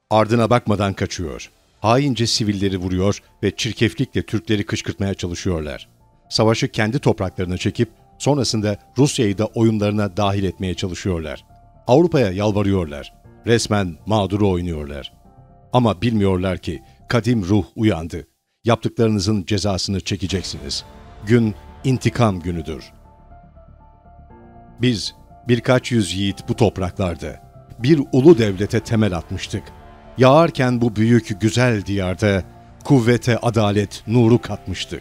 Ardına bakmadan kaçıyor. Haince sivilleri vuruyor ve çirkeflikle Türkleri kışkırtmaya çalışıyorlar. Savaşı kendi topraklarına çekip sonrasında Rusya'yı da oyunlarına dahil etmeye çalışıyorlar. Avrupa'ya yalvarıyorlar. Resmen mağduru oynuyorlar. Ama bilmiyorlar ki kadim ruh uyandı. Yaptıklarınızın cezasını çekeceksiniz. Gün intikam günüdür. Biz birkaç yüz yiğit bu topraklarda bir ulu devlete temel atmıştık. Yağarken bu büyük güzel diyarda kuvvete adalet nuru katmıştık.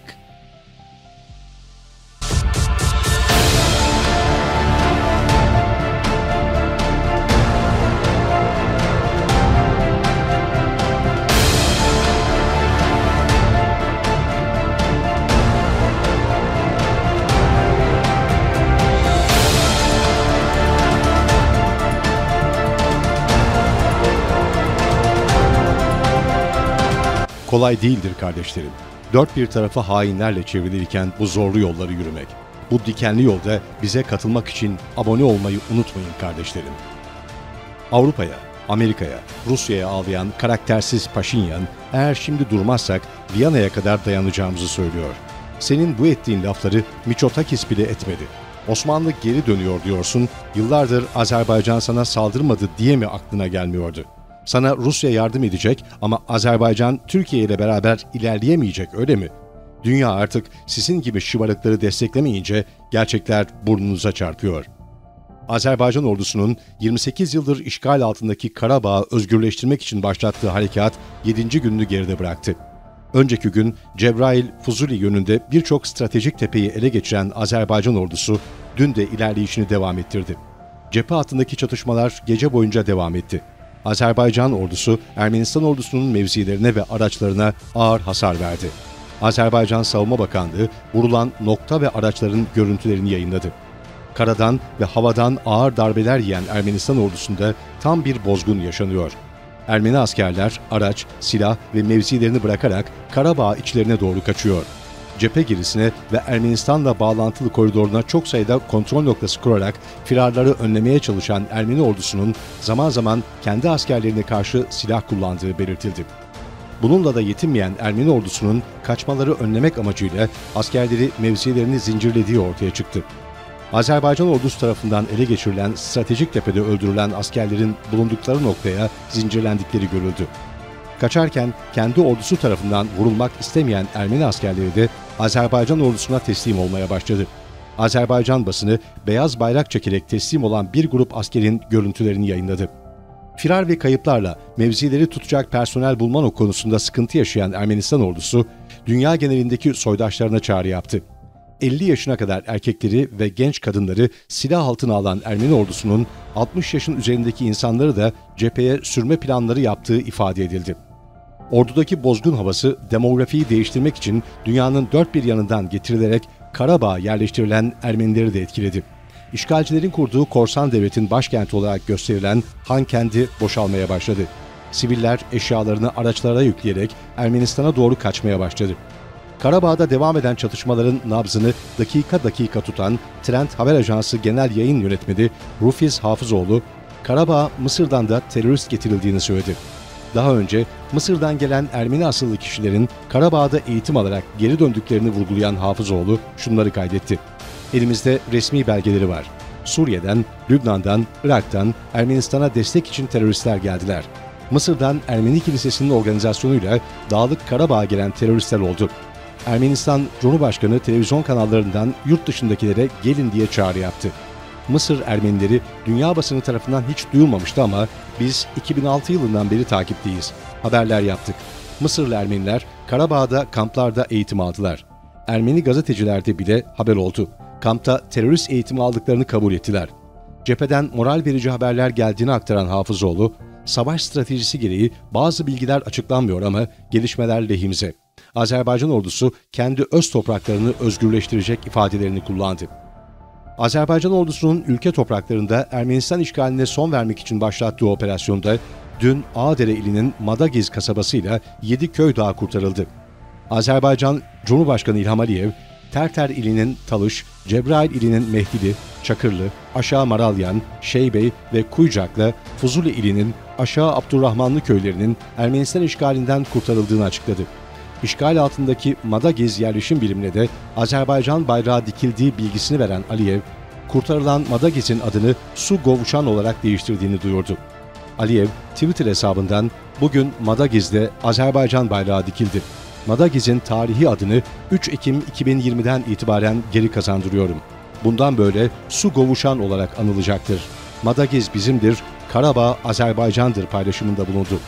Kolay değildir kardeşlerim. Dört bir tarafı hainlerle çevrilirken bu zorlu yolları yürümek. Bu dikenli yolda bize katılmak için abone olmayı unutmayın kardeşlerim. Avrupa'ya, Amerika'ya, Rusya'ya ağlayan karaktersiz Paşinyan, eğer şimdi durmazsak Viyana'ya kadar dayanacağımızı söylüyor. Senin bu ettiğin lafları Miçotakis bile etmedi. Osmanlı geri dönüyor diyorsun, yıllardır Azerbaycan sana saldırmadı diye mi aklına gelmiyordu? Sana Rusya yardım edecek ama Azerbaycan Türkiye ile beraber ilerleyemeyecek, öyle mi? Dünya artık sizin gibi şımarıkları desteklemeyince gerçekler burnunuza çarpıyor. Azerbaycan ordusunun 28 yıldır işgal altındaki Karabağ'ı özgürleştirmek için başlattığı harekat 7. gününü geride bıraktı. Önceki gün Cebrail-Fuzuli yönünde birçok stratejik tepeyi ele geçiren Azerbaycan ordusu dün de ilerleyişini devam ettirdi. Cephe hattındaki çatışmalar gece boyunca devam etti. Azerbaycan ordusu Ermenistan ordusunun mevzilerine ve araçlarına ağır hasar verdi. Azerbaycan Savunma Bakanlığı vurulan nokta ve araçların görüntülerini yayınladı. Karadan ve havadan ağır darbeler yiyen Ermenistan ordusunda tam bir bozgun yaşanıyor. Ermeni askerler araç, silah ve mevzilerini bırakarak Karabağ içlerine doğru kaçıyor. Cephe girisine ve Ermenistan'la bağlantılı koridoruna çok sayıda kontrol noktası kurarak firarları önlemeye çalışan Ermeni ordusunun zaman zaman kendi askerlerine karşı silah kullandığı belirtildi. Bununla da yetinmeyen Ermeni ordusunun kaçmaları önlemek amacıyla askerleri mevzilerini zincirlediği ortaya çıktı. Azerbaycan ordusu tarafından ele geçirilen stratejik tepede öldürülen askerlerin bulundukları noktaya zincirlendikleri görüldü. Kaçarken kendi ordusu tarafından vurulmak istemeyen Ermeni askerleri de Azerbaycan ordusuna teslim olmaya başladı. Azerbaycan basını beyaz bayrak çekerek teslim olan bir grup askerin görüntülerini yayınladı. Firar ve kayıplarla mevzileri tutacak personel bulma konusunda sıkıntı yaşayan Ermenistan ordusu, dünya genelindeki soydaşlarına çağrı yaptı. 50 yaşına kadar erkekleri ve genç kadınları silah altına alan Ermeni ordusunun 60 yaşın üzerindeki insanları da cepheye sürme planları yaptığı ifade edildi. Ordudaki bozgun havası demografiyi değiştirmek için dünyanın dört bir yanından getirilerek Karabağ'a yerleştirilen Ermenileri de etkiledi. İşgalcilerin kurduğu korsan devletin başkenti olarak gösterilen Hankendi boşalmaya başladı. Siviller eşyalarını araçlara yükleyerek Ermenistan'a doğru kaçmaya başladı. Karabağ'da devam eden çatışmaların nabzını dakika dakika tutan Trend Haber Ajansı Genel Yayın Yönetmeni Rufiz Hafızoğlu, Karabağ'a Mısır'dan da terörist getirildiğini söyledi. Daha önce Mısır'dan gelen Ermeni asıllı kişilerin Karabağ'da eğitim alarak geri döndüklerini vurgulayan Hafızoğlu şunları kaydetti. Elimizde resmi belgeleri var. Suriye'den, Lübnan'dan, Irak'tan Ermenistan'a destek için teröristler geldiler. Mısır'dan Ermeni Kilisesi'nin organizasyonuyla Dağlık Karabağ'a gelen teröristler oldu. Ermenistan Cumhurbaşkanı televizyon kanallarından yurt dışındakilere gelin diye çağrı yaptı. Mısır Ermenileri dünya basını tarafından hiç duyulmamıştı ama biz 2006 yılından beri takipteyiz. Haberler yaptık. Mısırlı Ermeniler Karabağ'da kamplarda eğitim aldılar. Ermeni gazetecilerde bile haber oldu. Kampta terörist eğitimi aldıklarını kabul ettiler. Cepheden moral verici haberler geldiğini aktaran Hafızoğlu, savaş stratejisi gereği bazı bilgiler açıklanmıyor ama gelişmeler lehimize. Azerbaycan ordusu kendi öz topraklarını özgürleştirecek ifadelerini kullandı. Azerbaycan ordusunun ülke topraklarında Ermenistan işgaline son vermek için başlattığı operasyonda dün Ağdere ilinin Madagiz kasabasıyla 7 köy daha kurtarıldı. Azerbaycan Cumhurbaşkanı İlham Aliyev, Terter ilinin Talış, Cebrail ilinin Mehdili, Çakırlı, Aşağı Maralyan, Şeybey ve Kuycak'la Fuzuli ilinin Aşağı Abdurrahmanlı köylerinin Ermenistan işgalinden kurtarıldığını açıkladı. İşgal altındaki Madagiz yerleşim birimine de Azerbaycan bayrağı dikildiği bilgisini veren Aliyev, kurtarılan Madagiz'in adını Su Govuşan olarak değiştirdiğini duyurdu. Aliyev, Twitter hesabından "Bugün Madagiz'de Azerbaycan bayrağı dikildi. Madagiz'in tarihi adını 3 Ekim 2020'den itibaren geri kazandırıyorum. Bundan böyle Su Govuşan olarak anılacaktır. Madagiz bizimdir, Karabağ Azerbaycan'dır" paylaşımında bulundu.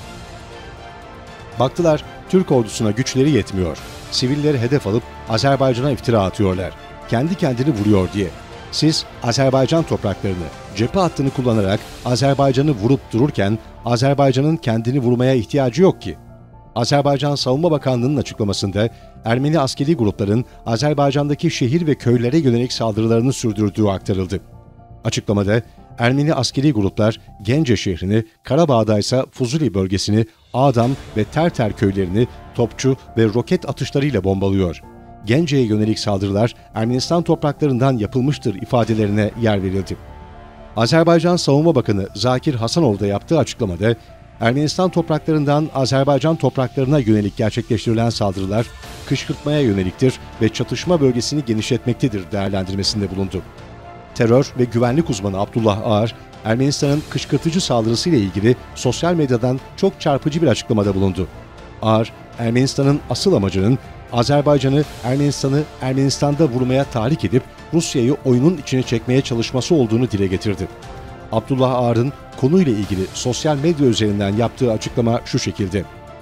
Baktılar, Türk ordusuna güçleri yetmiyor. Sivilleri hedef alıp Azerbaycan'a iftira atıyorlar. Kendi kendini vuruyor diye. Siz Azerbaycan topraklarını, cephe hattını kullanarak Azerbaycan'ı vurup dururken Azerbaycan'ın kendini vurmaya ihtiyacı yok ki. Azerbaycan Savunma Bakanlığı'nın açıklamasında Ermeni askeri grupların Azerbaycan'daki şehir ve köylere yönelik saldırılarını sürdürdüğü aktarıldı. Açıklamada Ermeni askeri gruplar Gence şehrini, Karabağ'da ise Fuzuli bölgesini, Ağdam ve Terter köylerini topçu ve roket atışlarıyla bombalıyor. Gence'ye yönelik saldırılar Ermenistan topraklarından yapılmıştır ifadelerine yer verildi. Azerbaycan Savunma Bakanı Zakir Hasanov da yaptığı açıklamada Ermenistan topraklarından Azerbaycan topraklarına yönelik gerçekleştirilen saldırılar kışkırtmaya yöneliktir ve çatışma bölgesini genişletmektedir değerlendirmesinde bulundu. Terör ve güvenlik uzmanı Abdullah Ağar, Ermenistan'ın kışkırtıcı saldırısıyla ilgili sosyal medyadan çok çarpıcı bir açıklamada bulundu. Ağar, Ermenistan'ın asıl amacının Azerbaycan'ı, Ermenistan'da vurmaya tahrik edip Rusya'yı oyunun içine çekmeye çalışması olduğunu dile getirdi. Abdullah Ağar'ın konuyla ilgili sosyal medya üzerinden yaptığı açıklama şu şekilde: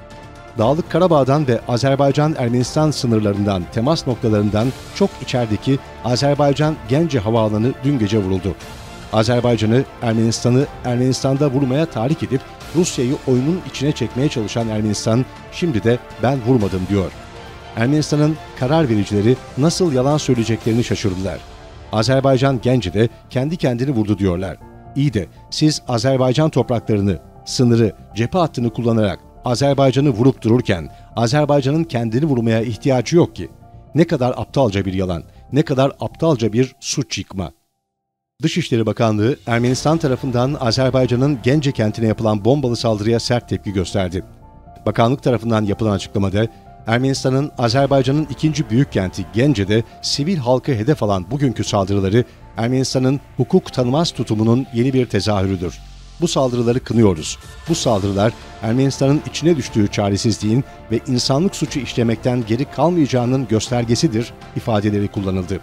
Dağlık Karabağ'dan ve Azerbaycan-Ermenistan sınırlarından, temas noktalarından çok içerideki Azerbaycan Gence Havaalanı dün gece vuruldu. Azerbaycan'ı, Ermenistan'da vurmaya tahrik edip Rusya'yı oyunun içine çekmeye çalışan Ermenistan şimdi de "ben vurmadım" diyor. Ermenistan'ın karar vericileri nasıl yalan söyleyeceklerini şaşırdılar. Azerbaycan Gence'de kendi kendini vurdu diyorlar. İyi de siz Azerbaycan topraklarını, sınırı, cephe hattını kullanarak Azerbaycan'ı vurup dururken Azerbaycan'ın kendini vurmaya ihtiyacı yok ki. Ne kadar aptalca bir yalan, ne kadar aptalca bir suç yıkma. Dışişleri Bakanlığı, Ermenistan tarafından Azerbaycan'ın Gence kentine yapılan bombalı saldırıya sert tepki gösterdi. Bakanlık tarafından yapılan açıklamada, Ermenistan'ın Azerbaycan'ın ikinci büyük kenti Gence'de sivil halkı hedef alan bugünkü saldırıları Ermenistan'ın hukuk tanımaz tutumunun yeni bir tezahürüdür. Bu saldırıları kınıyoruz. Bu saldırılar Ermenistan'ın içine düştüğü çaresizliğin ve insanlık suçu işlemekten geri kalmayacağının göstergesidir ifadeleri kullanıldı.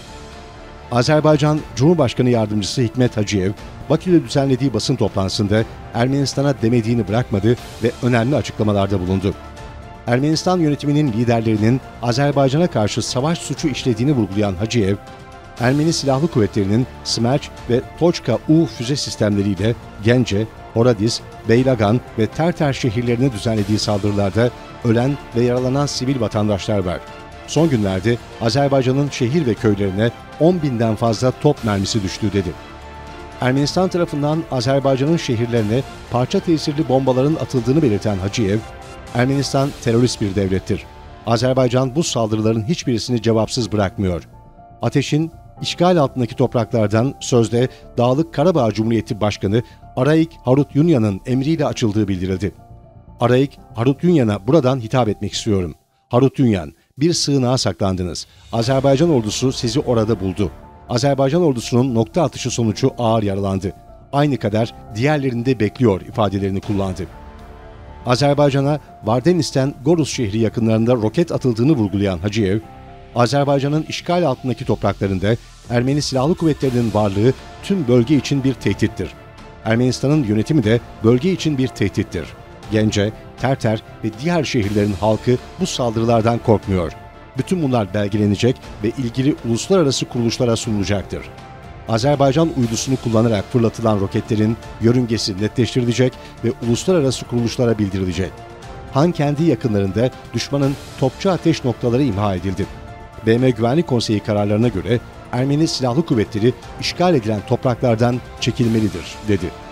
Azerbaycan Cumhurbaşkanı Yardımcısı Hikmet Hacıyev, Bakü'de düzenlediği basın toplantısında Ermenistan'a demediğini bırakmadı ve önemli açıklamalarda bulundu. Ermenistan yönetiminin liderlerinin Azerbaycan'a karşı savaş suçu işlediğini vurgulayan Hacıyev, Ermeni Silahlı Kuvvetleri'nin Smerç ve Toçka-U füze sistemleriyle Gence, Horadiz, Beylagan ve Terter şehirlerine düzenlediği saldırılarda ölen ve yaralanan sivil vatandaşlar var. Son günlerde Azerbaycan'ın şehir ve köylerine 10.000'den fazla top mermisi düştü dedi. Ermenistan tarafından Azerbaycan'ın şehirlerine parça tesirli bombaların atıldığını belirten Hacıyev, Ermenistan terörist bir devlettir. Azerbaycan bu saldırıların hiçbirisini cevapsız bırakmıyor. Ateşin işgal altındaki topraklardan sözde Dağlık Karabağ Cumhuriyeti Başkanı Araik Harutyunyan'ın emriyle açıldığı bildirildi. Araik Harutyunyan'a buradan hitap etmek istiyorum. Harutyunyan, bir sığınağa saklandınız. Azerbaycan ordusu sizi orada buldu. Azerbaycan ordusunun nokta atışı sonucu ağır yaralandı. Aynı kadar diğerlerinde bekliyor ifadelerini kullandı. Azerbaycan'a Vardenis'ten Gorus şehri yakınlarında roket atıldığını vurgulayan Hacıyev, Azerbaycan'ın işgal altındaki topraklarında Ermeni Silahlı Kuvvetleri'nin varlığı tüm bölge için bir tehdittir. Ermenistan'ın yönetimi de bölge için bir tehdittir. Gence, Terter ve diğer şehirlerin halkı bu saldırılardan korkmuyor. Bütün bunlar belgelenecek ve ilgili uluslararası kuruluşlara sunulacaktır. Azerbaycan uydusunu kullanarak fırlatılan roketlerin yörüngesi netleştirilecek ve uluslararası kuruluşlara bildirilecek. Han kendi yakınlarında düşmanın topçu ateş noktaları imha edildi. BM Güvenlik Konseyi kararlarına göre Ermeni Silahlı Kuvvetleri işgal edilen topraklardan çekilmelidir, dedi.